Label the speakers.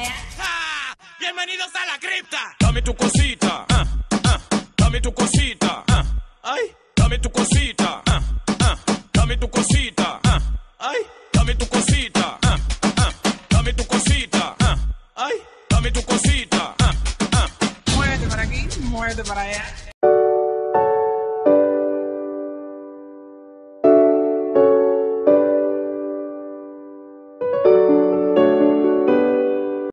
Speaker 1: allá.
Speaker 2: ¡Ah! ¡Bienvenidos a la cripta! Dame tu cosita, dame tu cosita, ay, dame tu cosita, dame tu cosita, ay, dame tu cosita, dame tu cosita, ay, dame tu cosita,
Speaker 1: Muévete para aquí, muévete para allá.